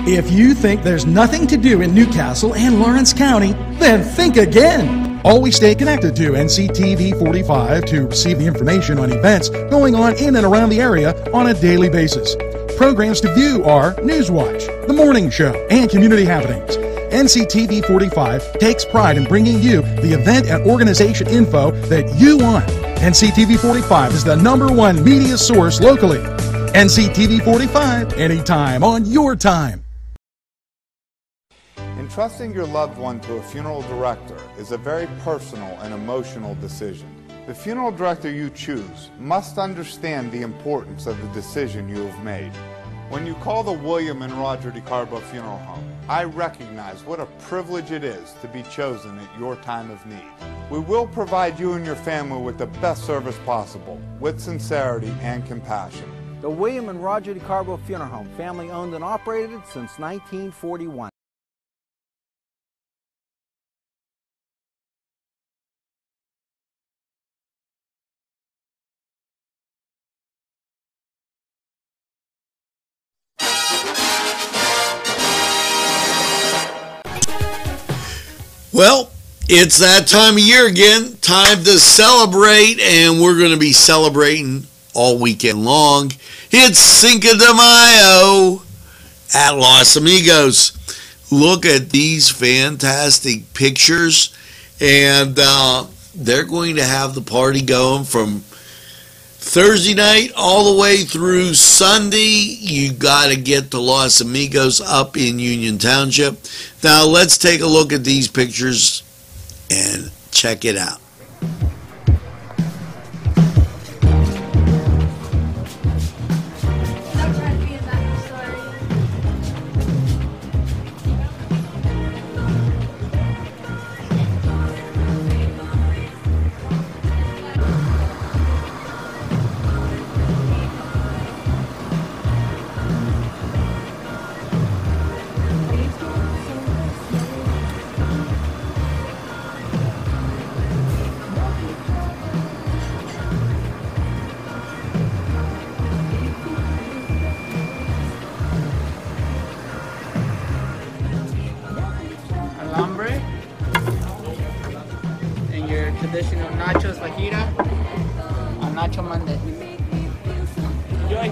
If you think there's nothing to do in Newcastle and Lawrence County, then think again. Always stay connected to NCTV 45 to receive the information on events going on in and around the area on a daily basis. Programs to view are Newswatch, The Morning Show, and Community Happenings. NCTV 45 takes pride in bringing you the event and organization info that you want. NCTV 45 is the #1 media source locally. NCTV 45, anytime on your time. Entrusting your loved one to a funeral director is a very personal and emotional decision. The funeral director you choose must understand the importance of the decision you have made. When you call the William and Roger DeCarbo Funeral Home, I recognize what a privilege it is to be chosen at your time of need. We will provide you and your family with the best service possible, with sincerity and compassion. The William and Roger DeCarbo Funeral Home, family owned and operated since 1941. Well, it's that time of year again, time to celebrate, and we're going to be celebrating all weekend long. It's Cinco de Mayo at Los Amigos. Look at these fantastic pictures, and they're going to have the party going from Thursday night all the way through Sunday. You got to get to Los Amigos up in Union Township. Now let's take a look at these pictures and check it out. And your traditional nachos fajita on Nacho Monday. Enjoy.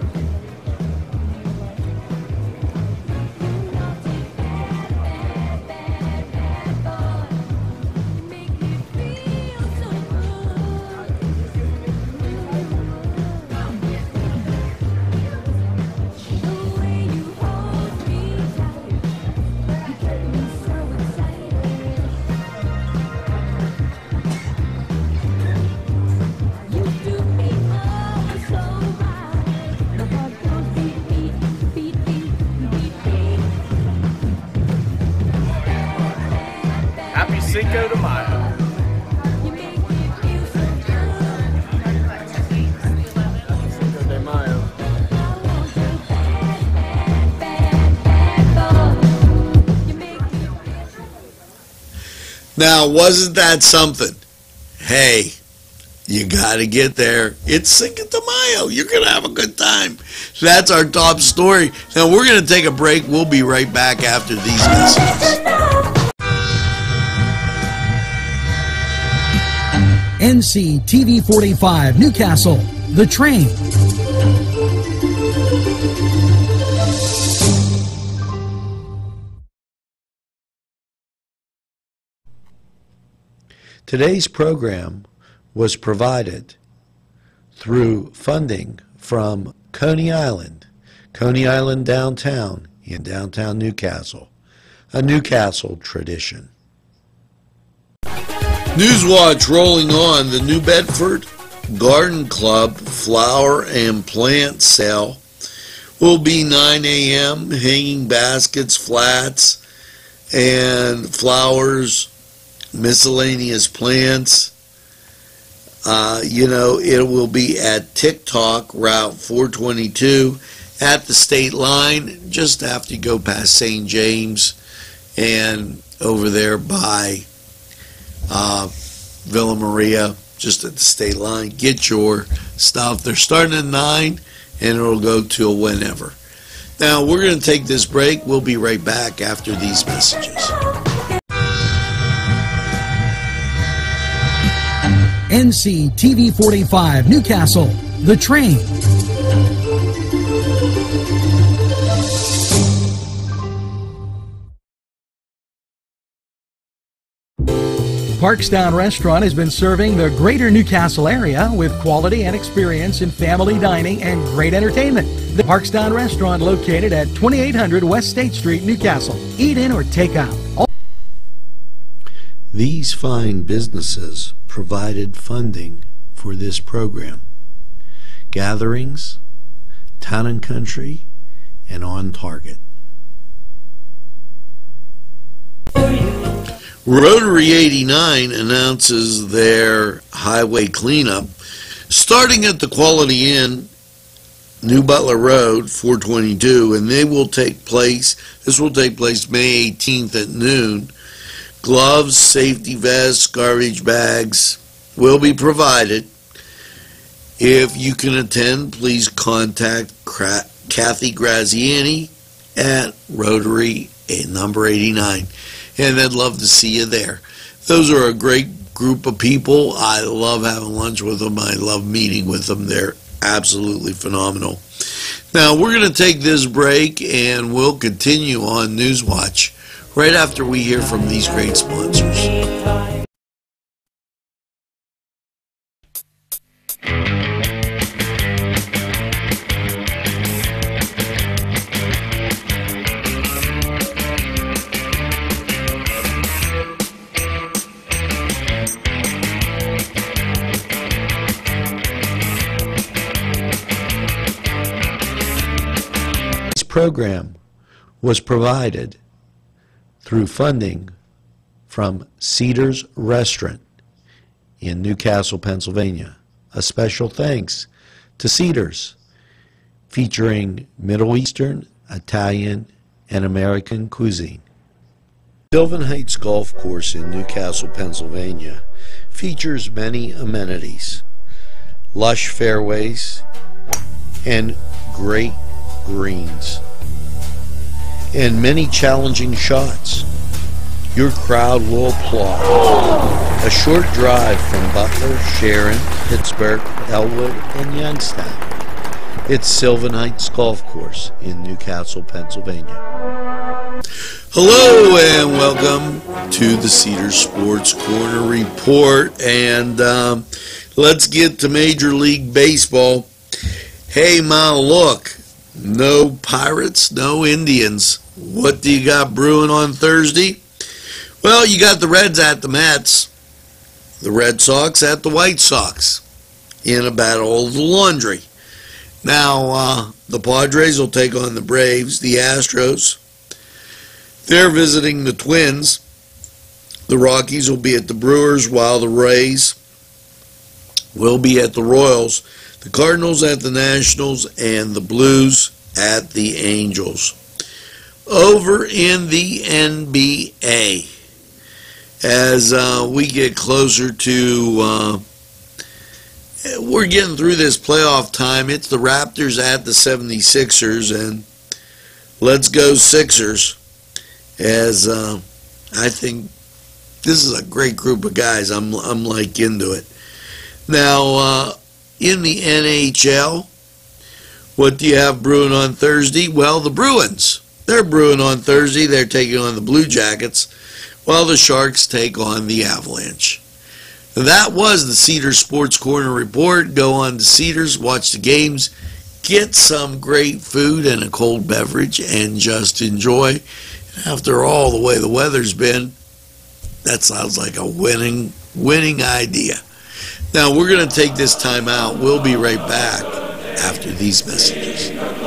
Cinco de Mayo. Cinco de Mayo. Now, wasn't that something? Hey, you got to get there. It's Cinco de Mayo. You're going to have a good time. That's our top story. Now, we're going to take a break. We'll be right back after these messages. NCTV 45, Newcastle, The Train. Today's program was provided through funding from Coney Island downtown in downtown Newcastle, a Newcastle tradition. Newswatch rolling on. The New Bedford Garden Club flower and plant sale will be 9 a.m. Hanging baskets, flats, and flowers, miscellaneous plants. It will be at TikTok Route 422 at the state line, just after you go past St. James and over there by Villa Maria, just at the state line. Get your stuff. They're starting at 9 and it'll go till whenever. Now, we're going to take this break. We'll be right back after these messages. NCTV 45, Newcastle, The Train. Parkstown Restaurant has been serving the greater Newcastle area with quality and experience in family dining and great entertainment. The Parkstown Restaurant, located at 2800 West State Street, Newcastle. Eat in or take out. These fine businesses provided funding for this program. Gatherings, Town and Country, and On Target. Rotary 89 announces their highway cleanup starting at the Quality Inn, New Butler Road, 422, and this will take place May 18th at noon. Gloves, safety vests, garbage bags will be provided. If you can attend, please contact Kathy Graziani at Rotary number 89, and I'd love to see you there. Those are a great group of people. I love having lunch with them. I love meeting with them. They're absolutely phenomenal. Now, we're going to take this break, and we'll continue on Newswatch right after we hear from these great sponsors. This program was provided through funding from Cedars Restaurant in Newcastle, Pennsylvania. A special thanks to Cedars, featuring Middle Eastern, Italian, and American cuisine. Sylvan Heights Golf Course in Newcastle, Pennsylvania features many amenities, lush fairways, and great greens, and many challenging shots. Your crowd will applaud. A short drive from Butler, Sharon, Pittsburgh, Elwood, and Youngstown. It's Sylvan Heights Golf Course in Newcastle, Pennsylvania. Hello and welcome to the Cedars Sports Corner Report, and let's get to Major League Baseball. Hey, Ma, look. No Pirates, no Indians. What do you got brewing on Thursday? Well, you got the Reds at the Mets, the Red Sox at the White Sox in a battle of the laundry. Now, the Padres will take on the Braves, the Astros. They're visiting the Twins. The Rockies will be at the Brewers, while the Rays will be at the Royals. The Cardinals at the Nationals, and the Blues at the Angels. Over in the NBA, as we get closer to, we're getting through this playoff time. It's the Raptors at the 76ers, and let's go Sixers, as I think this is a great group of guys. I'm like into it. Now, in the NHL, what do you have brewing on Thursday? Well, the Bruins. They're brewing on Thursday. They're taking on the Blue Jackets, while the Sharks take on the Avalanche. That was the Cedars Sports Corner Report. Go on to Cedars, watch the games, get some great food and a cold beverage, and just enjoy. After all the way the weather's been, that sounds like a winning idea. Now, we're going to take this time out. We'll be right back after these messages.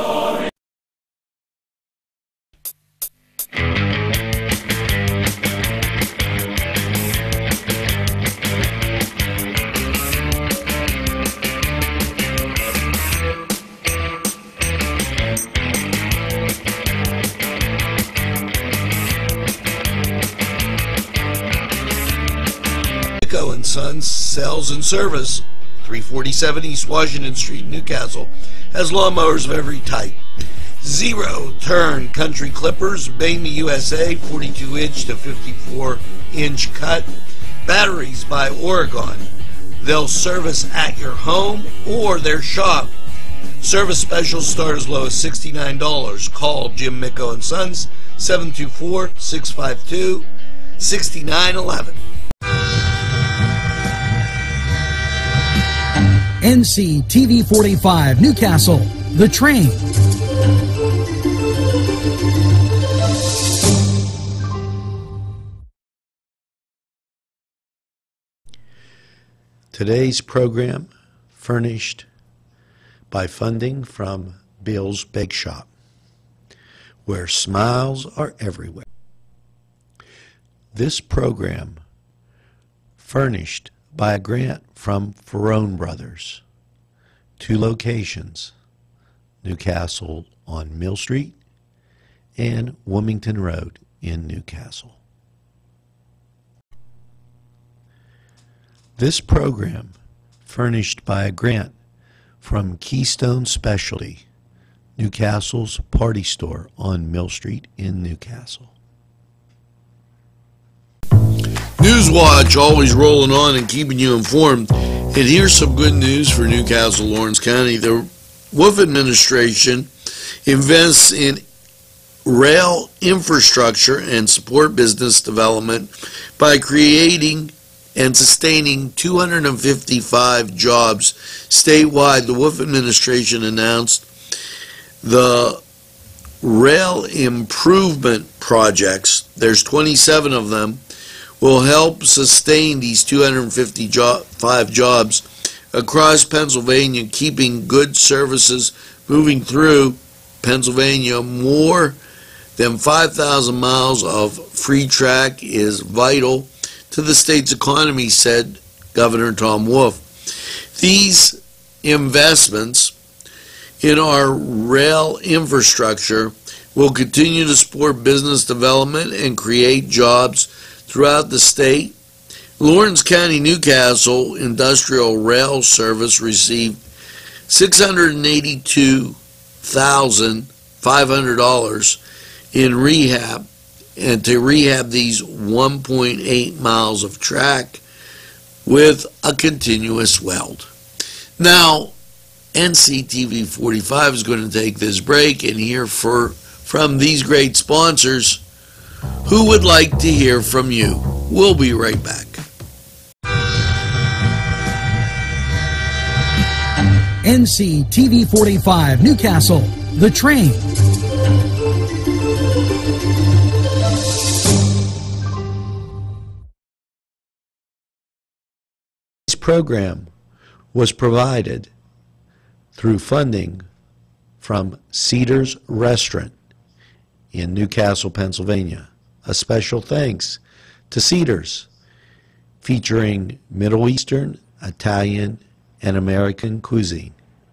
and Sons Sales and Service, 347 East Washington Street, Newcastle, has lawnmowers of every type. Zero-turn country clippers, Bamey USA, 42-inch to 54-inch cut. Batteries by Oregon. They'll service at your home or their shop. Service specials start as low as $69. Call Jim Micco and Sons, 724-652-6911. NCTV 45 Newcastle, The Train. Today's program furnished by funding from Bill's Bake Shop, where smiles are everywhere. This program furnished by a grant from Ferrone Brothers, 2 locations, Newcastle on Mill Street and Wilmington Road in Newcastle. This program furnished by a grant from Keystone Specialty, Newcastle's party store on Mill Street in Newcastle. Newswatch, always rolling on and keeping you informed. And here's some good news for Newcastle, Lawrence County. The Wolf administration invests in rail infrastructure and support business development by creating and sustaining 255 jobs statewide. The Wolf administration announced the rail improvement projects, there's 27 of them, will help sustain these 255 jobs across Pennsylvania, keeping good services moving through Pennsylvania. More than 5,000 miles of free track is vital to the state's economy, said Governor Tom Wolf. These investments in our rail infrastructure will continue to support business development and create jobs throughout the state. Lawrence County Newcastle Industrial Rail Service received $682,500 in rehab, and to rehab these 1.8 miles of track with a continuous weld. Now, NCTV 45 is going to take this break and hear from these great sponsors who would like to hear from you. We'll be right back. NCTV 45 Newcastle, The Train. This program was provided through funding from Cedars Restaurant in Newcastle, Pennsylvania. A special thanks to Cedars, featuring Middle Eastern, Italian, and American cuisine.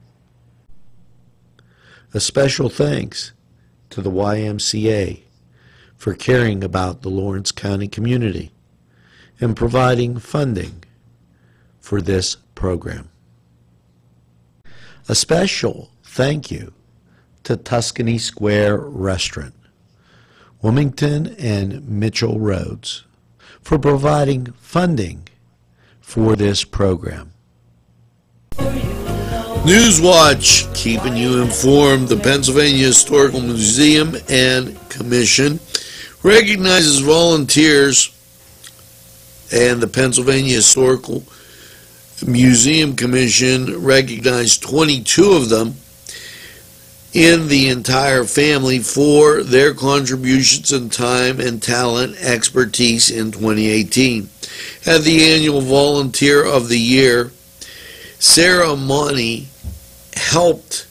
A special thanks to the YMCA for caring about the Lawrence County community and providing funding for this program. A special thank you to Tuscany Square Restaurant, Wilmington and Mitchell Roads, for providing funding for this program. Newswatch, keeping you informed. The Pennsylvania Historical Museum and Commission recognizes volunteers, and the Pennsylvania Historical Museum Commission recognized 22 of them in the entire family for their contributions in time and talent expertise in 2018. At the annual Volunteer of the Year ceremony, helped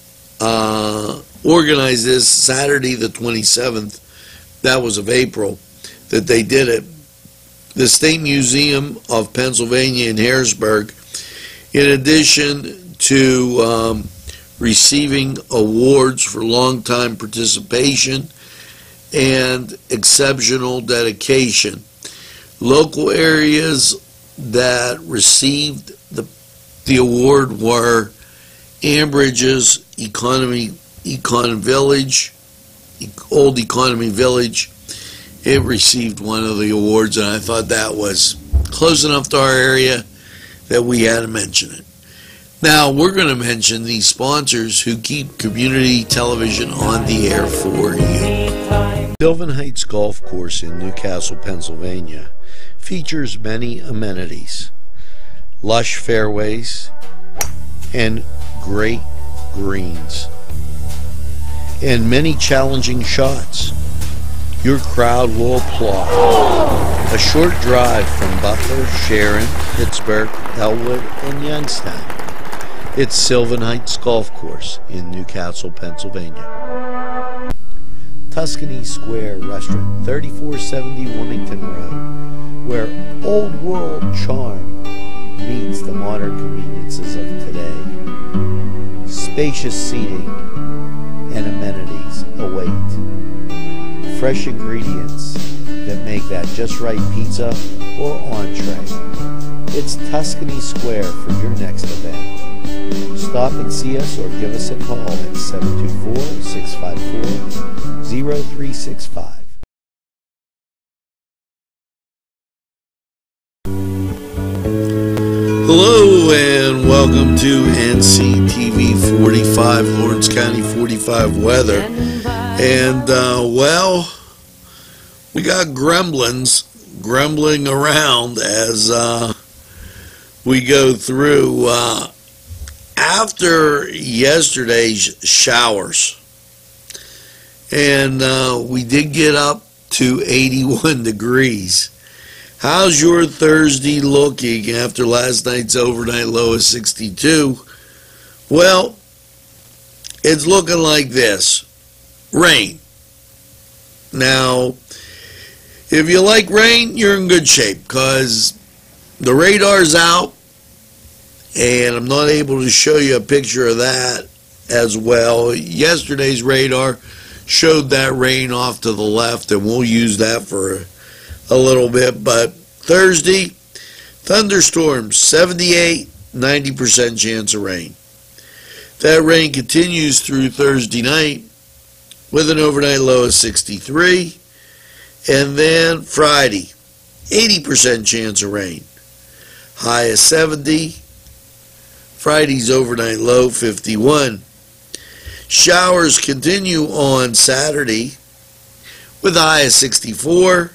organize this Saturday the 27th, that was of April, that they did it. The State Museum of Pennsylvania in Harrisburg, in addition to receiving awards for long-time participation and exceptional dedication. Local areas that received the award were Ambridge's Old Economy Village. It received one of the awards, and I thought that was close enough to our area that we had to mention it. Now, we're going to mention the sponsors who keep community television on the air for you. Sylvan Heights Golf Course in Newcastle, Pennsylvania features many amenities, lush fairways, and great greens, and many challenging shots. Your crowd will applaud. A short drive from Butler, Sharon, Pittsburgh, Elwood, and Youngstown. It's Sylvan Heights Golf Course in Newcastle, Pennsylvania. Tuscany Square Restaurant, 3470 Wilmington Road, where old world charm meets the modern conveniences of today. Spacious seating and amenities await. Fresh ingredients that make that just right pizza or entree. It's Tuscany Square for your next event. Stop and see us or give us a call at 724-654-0365. Hello and welcome to NCTV 45, Lawrence County 45 weather. And, well, we got gremlins grumbling around as we go through after yesterday's showers. And we did get up to 81 degrees. How's your Thursday looking after last night's overnight low of 62? Well, it's looking like this. Rain. Now, if you like rain, you're in good shape because the radar's out, and I'm not able to show you a picture of that as well. Yesterday's radar showed that rain off to the left, and we'll use that for a little bit. But Thursday, thunderstorms, 78, 90% chance of rain. That rain continues through Thursday night with an overnight low of 63. And then Friday, 80% chance of rain. High of 70. Friday's overnight low, 51. Showers continue on Saturday with a high of 64.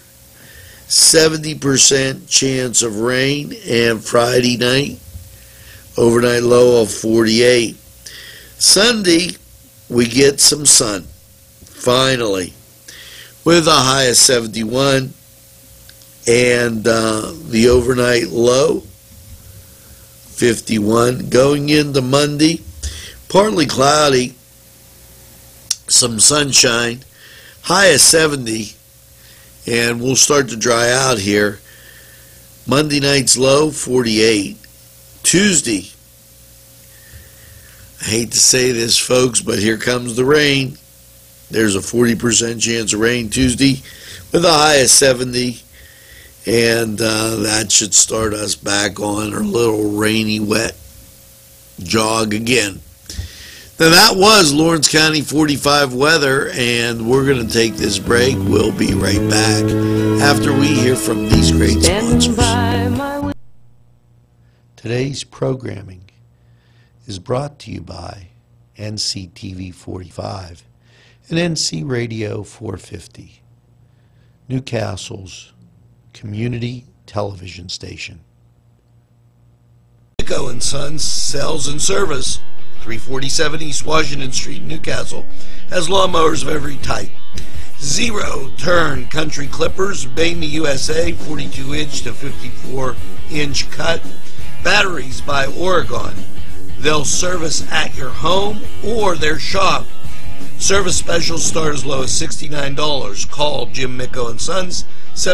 70% chance of rain. And Friday night, overnight low of 48. Sunday, we get some sun, finally, with a high of 71, and the overnight low, 51. Going into Monday, partly cloudy, some sunshine, high of 70, and we'll start to dry out here. Monday night's low, 48. Tuesday, I hate to say this, folks, but here comes the rain. There's a 40% chance of rain Tuesday with a high of 70, and that should start us back on our little rainy, wet jog again. Now, that was Lawrence County 45 weather, and we're going to take this break. We'll be right back after we hear from these great sponsors. Today's programming is brought to you by NCTV 45 and NC Radio 450, Newcastle's community television station. Micco & Sons Sales and Service, 347 East Washington Street, Newcastle, has lawnmowers of every type. Zero-turn country clippers, Bamey USA, 42-inch to 54-inch cut. Batteries by Oregon. They'll service at your home or their shop. Service specials start as low as $69. Call Jim Micco & Sons,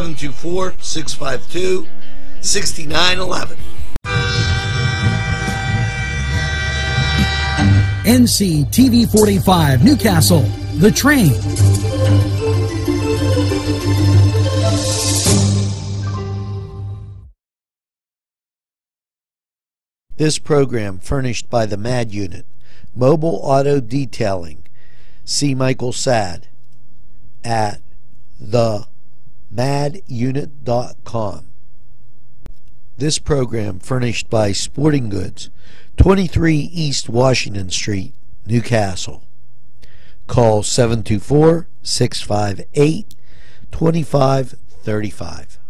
724-652-6911. NCTV 45, Newcastle, The Train. This program furnished by the MAD Unit, Mobile Auto Detailing, See Michael Sad at themadunit.com. This program furnished by Sporting Goods, 23 East Washington Street, Newcastle. Call 724-658-2535.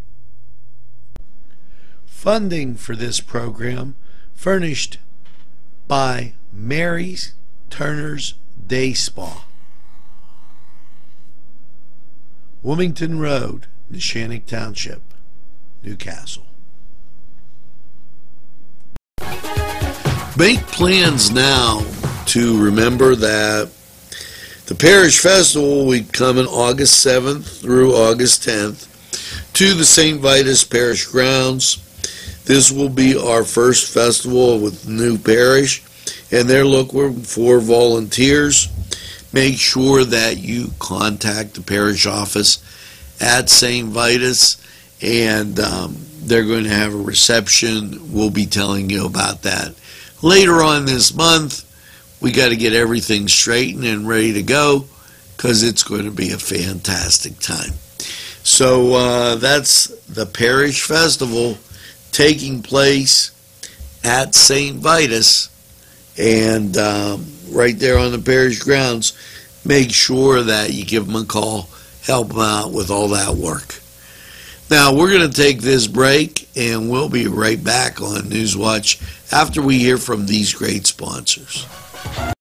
Funding for this program furnished by Mary's Turner's Day Spa, Wilmington Road, Neshannock Township, Newcastle. Make plans now to remember that the Parish Festival will be coming August 7th through August 10th to the St. Vitus Parish grounds. This will be our first festival with new parish, and they're looking for volunteers. Make sure that you contact the parish office at St. Vitus, and they're going to have a reception. We'll be telling you about that later on this month. We got to get everything straightened and ready to go because it's going to be a fantastic time. So that's the Parish Festival taking place at St. Vitus, and right there on the parish grounds. Make sure that you give them a call, help them out with all that work. Now, we're going to take this break, and we'll be right back on Newswatch after we hear from these great sponsors.